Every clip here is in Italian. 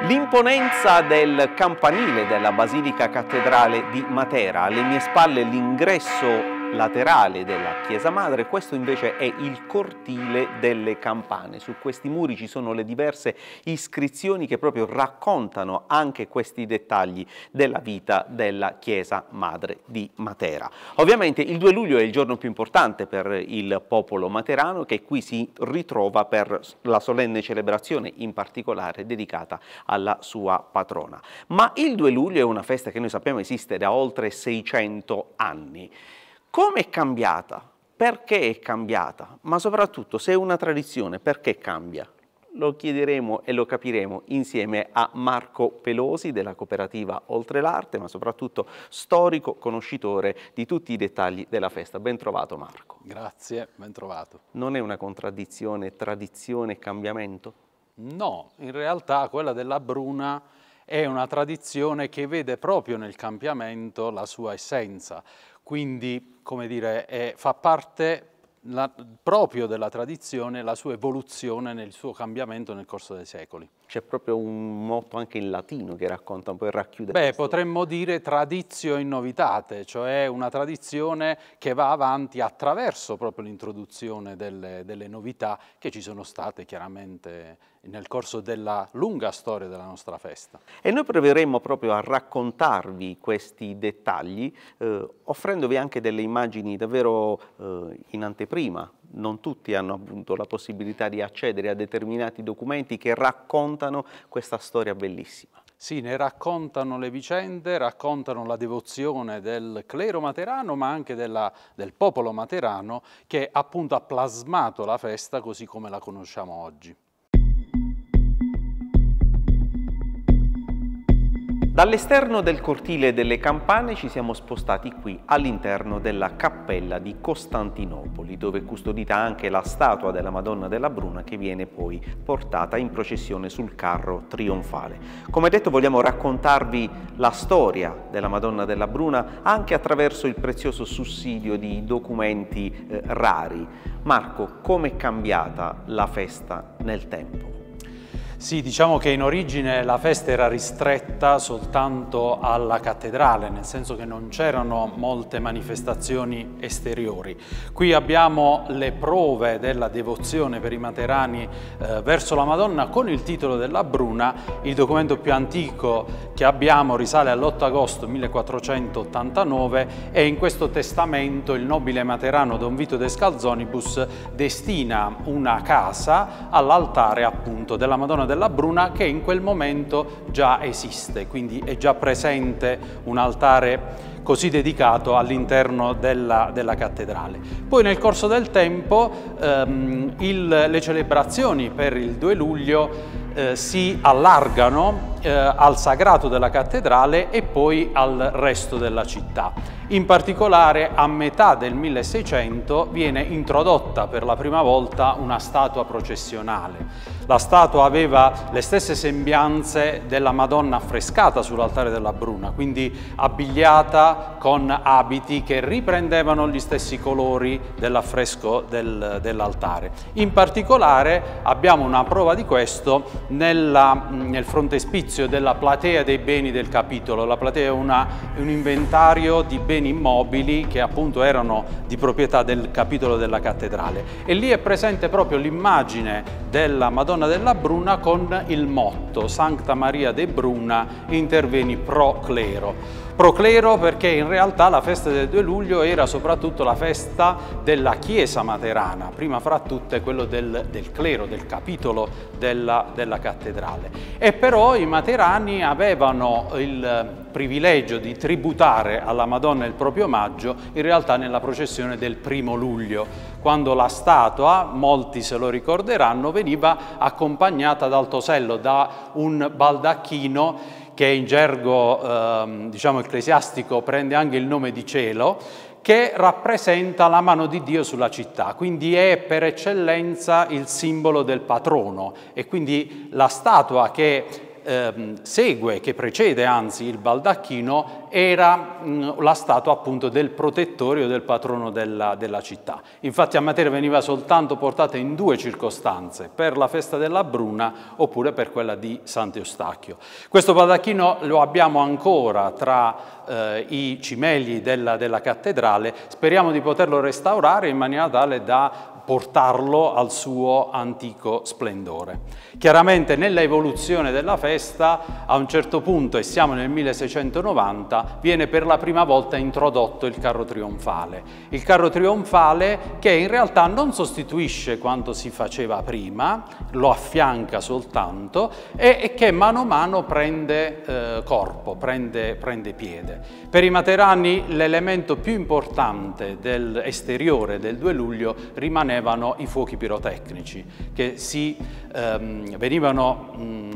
L'imponenza del campanile della Basilica Cattedrale di Matera, alle mie spalle l'ingresso laterale della chiesa madre, questo invece è il cortile delle campane. Su questi muri ci sono le diverse iscrizioni che proprio raccontano anche questi dettagli della vita della chiesa madre di Matera. Ovviamente il 2 luglio è il giorno più importante per il popolo materano, che qui si ritrova per la solenne celebrazione in particolare dedicata alla sua patrona. Ma il 2 luglio è una festa che noi sappiamo esiste da oltre 600 anni. Come è cambiata? Perché è cambiata? Ma soprattutto, se è una tradizione, perché cambia? Lo chiederemo e lo capiremo insieme a Marco Pelosi della cooperativa Oltre l'Arte, ma soprattutto storico, conoscitore di tutti i dettagli della festa. Ben trovato Marco. Grazie, ben trovato. Non è una contraddizione, tradizione e cambiamento? No, in realtà quella della Bruna è una tradizione che vede proprio nel cambiamento la sua essenza. Quindi, come dire, fa parte proprio della tradizione la sua evoluzione nel suo cambiamento nel corso dei secoli. C'è proprio un motto anche in latino che racconta un po' e racchiude. Beh, potremmo dire traditio in novitate, cioè una tradizione che va avanti attraverso proprio l'introduzione delle novità che ci sono state chiaramente nel corso della lunga storia della nostra festa. E noi proveremo proprio a raccontarvi questi dettagli, offrendovi anche delle immagini davvero in anteprima. Non tutti hanno avuto la possibilità di accedere a determinati documenti che raccontano questa storia bellissima. Sì, ne raccontano le vicende, raccontano la devozione del clero materano, ma anche del popolo materano, che appunto ha plasmato la festa così come la conosciamo oggi. Dall'esterno del cortile delle campane ci siamo spostati qui all'interno della cappella di Costantinopoli, dove è custodita anche la statua della Madonna della Bruna che viene poi portata in processione sul carro trionfale. Come detto, vogliamo raccontarvi la storia della Madonna della Bruna anche attraverso il prezioso sussidio di documenti rari. Marco, come è cambiata la festa nel tempo? Sì, diciamo che in origine la festa era ristretta soltanto alla cattedrale, nel senso che non c'erano molte manifestazioni esteriori. Qui abbiamo le prove della devozione per i materani verso la Madonna con il titolo della Bruna. Il documento più antico che abbiamo risale all'8 agosto 1489 e in questo testamento il nobile materano Don Vito de Scalzonibus destina una casa all'altare appunto della Madonna della Bruna, che in quel momento già esiste, quindi è già presente un altare così dedicato all'interno della cattedrale. Poi nel corso del tempo le celebrazioni per il 2 luglio si allargano al sagrato della cattedrale e poi al resto della città. In particolare a metà del 1600 viene introdotta per la prima volta una statua processionale. La statua aveva le stesse sembianze della Madonna affrescata sull'altare della Bruna, quindi abbigliata con abiti che riprendevano gli stessi colori dell'affresco dell'altare. In particolare abbiamo una prova di questo nel frontespizio della platea dei beni del capitolo. La platea è un inventario di beni immobili che appunto erano di proprietà del capitolo della cattedrale, e lì è presente proprio l'immagine della Madonna della Bruna con il motto Sancta Maria de Bruna interveni pro clero. Pro clero perché in realtà la festa del 2 luglio era soprattutto la festa della Chiesa materana, prima fra tutte quello del clero, del capitolo della cattedrale. E però i materani avevano il privilegio di tributare alla Madonna il proprio omaggio in realtà nella processione del 1° luglio, quando la statua, molti se lo ricorderanno, veniva accompagnata dal tosello, da un baldacchino che in gergo diciamo ecclesiastico prende anche il nome di cielo, che rappresenta la mano di Dio sulla città, quindi è per eccellenza il simbolo del patrono, e quindi la statua che segue, che precede anzi il baldacchino, era la statua appunto del protettorio, del patrono della città. Infatti a Matera veniva soltanto portata in due circostanze, per la festa della Bruna oppure per quella di Sant'Eustachio. Questo baldacchino lo abbiamo ancora tra i cimeli della cattedrale, speriamo di poterlo restaurare in maniera tale da portarlo al suo antico splendore. Chiaramente nella evoluzione della festa, a un certo punto, e siamo nel 1690, viene per la prima volta introdotto il carro trionfale. Il carro trionfale che in realtà non sostituisce quanto si faceva prima, lo affianca soltanto e che mano a mano prende corpo, prende piede. Per i materani l'elemento più importante dell'esteriore del 2 luglio rimanevano i fuochi pirotecnici che venivano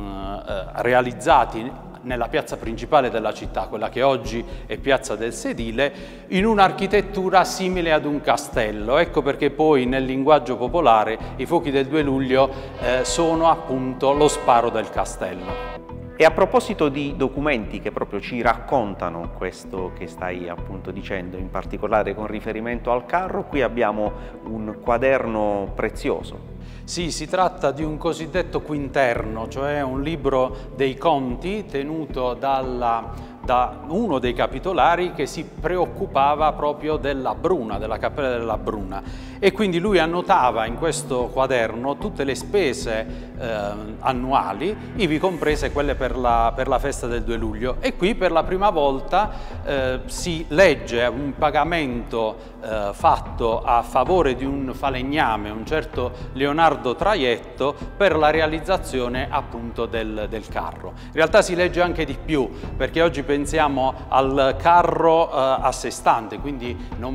realizzati nella piazza principale della città, quella che oggi è Piazza del Sedile, in un'architettura simile ad un castello. Ecco perché poi nel linguaggio popolare i fuochi del 2 luglio sono appunto lo sparo del castello. E a proposito di documenti che proprio ci raccontano questo che stai appunto dicendo, in particolare con riferimento al carro, qui abbiamo un quaderno prezioso. Sì, si tratta di un cosiddetto quinterno, cioè un libro dei conti tenuto da uno dei capitolari che si preoccupava proprio della Bruna, della Cappella della Bruna, e quindi lui annotava in questo quaderno tutte le spese annuali, ivi comprese quelle per la festa del 2 luglio, e qui per la prima volta si legge un pagamento fatto a favore di un falegname, un certo Leonardo Traietto, per la realizzazione appunto del carro. In realtà si legge anche di più, perché oggi pensiamo al carro a sé stante, quindi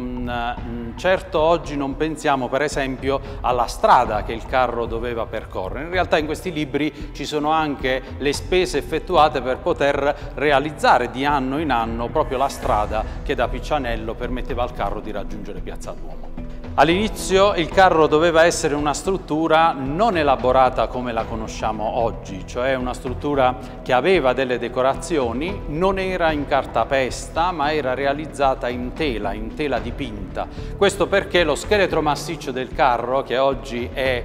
certo oggi non pensiamo per esempio alla strada che il carro doveva percorrere. In realtà in questi libri ci sono anche le spese effettuate per poter realizzare di anno in anno proprio la strada che da Piccianello permetteva al carro di raggiungere Piazza Duomo. All'inizio il carro doveva essere una struttura non elaborata come la conosciamo oggi, cioè una struttura che aveva delle decorazioni, non era in cartapesta ma era realizzata in tela dipinta. Questo perché lo scheletro massiccio del carro, che oggi è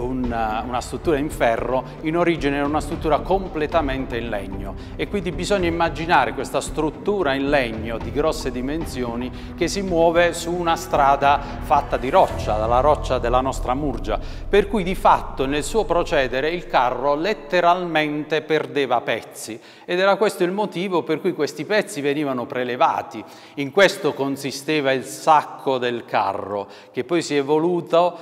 una struttura in ferro, in origine era una struttura completamente in legno, e quindi bisogna immaginare questa struttura in legno di grosse dimensioni che si muove su una strada fatta di roccia, dalla roccia della nostra Murgia, per cui di fatto nel suo procedere il carro letteralmente perdeva pezzi, ed era questo il motivo per cui questi pezzi venivano prelevati. In questo consisteva il sacco del carro, che poi si è evoluto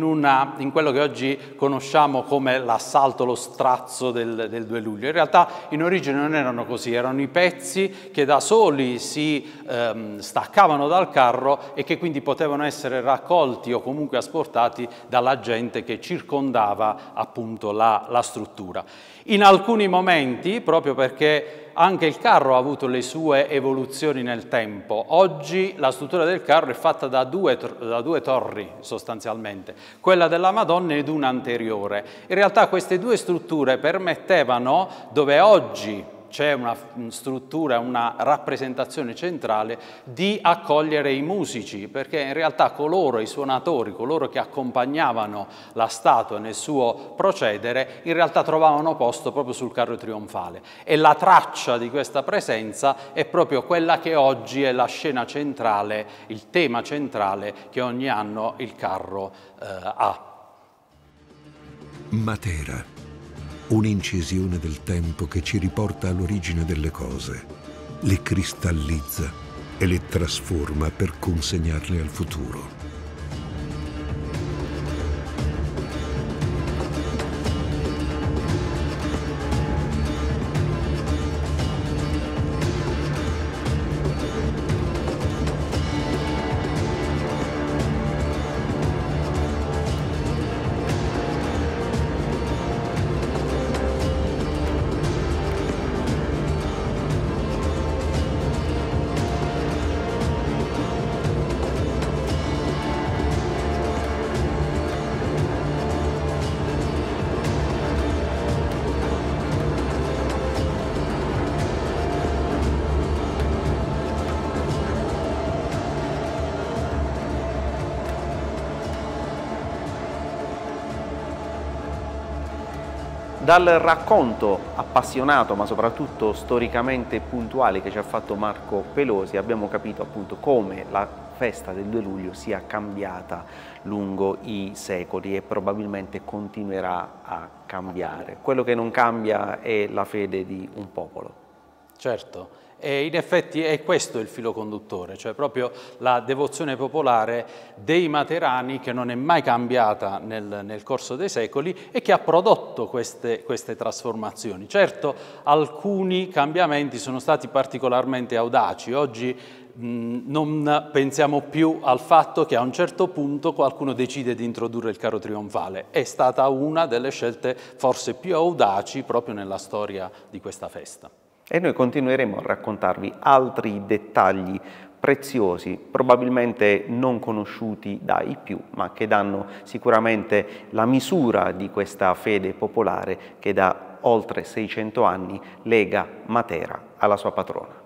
in quello che oggi conosciamo come l'assalto, lo strazzo del 2 luglio. In realtà in origine non erano così, erano i pezzi che da soli si staccavano dal carro e che quindi potevano essere raccolti o comunque asportati dalla gente che circondava appunto la struttura. In alcuni momenti, proprio perché anche il carro ha avuto le sue evoluzioni nel tempo, oggi la struttura del carro è fatta da due torri sostanzialmente, quella della Madonna ed una anteriore. In realtà queste due strutture permettevano, dove oggi c'è una struttura, una rappresentazione centrale, di accogliere i musici, perché in realtà i suonatori, coloro che accompagnavano la statua nel suo procedere, in realtà trovavano posto proprio sul carro trionfale, e la traccia di questa presenza è proprio quella che oggi è la scena centrale, il tema centrale che ogni anno il carro ha. Matera. Un'incisione del tempo che ci riporta all'origine delle cose, le cristallizza e le trasforma per consegnarle al futuro. Dal racconto appassionato ma soprattutto storicamente puntuale che ci ha fatto Marco Pelosi abbiamo capito appunto come la festa del 2 luglio sia cambiata lungo i secoli e probabilmente continuerà a cambiare. Quello che non cambia è la fede di un popolo. Certo. E in effetti è questo il filo conduttore, cioè proprio la devozione popolare dei materani che non è mai cambiata nel corso dei secoli e che ha prodotto queste trasformazioni. Certo, alcuni cambiamenti sono stati particolarmente audaci. Oggi non pensiamo più al fatto che a un certo punto qualcuno decide di introdurre il carro trionfale. È stata una delle scelte forse più audaci proprio nella storia di questa festa. E noi continueremo a raccontarvi altri dettagli preziosi, probabilmente non conosciuti dai più, ma che danno sicuramente la misura di questa fede popolare che da oltre 600 anni lega Matera alla sua patrona.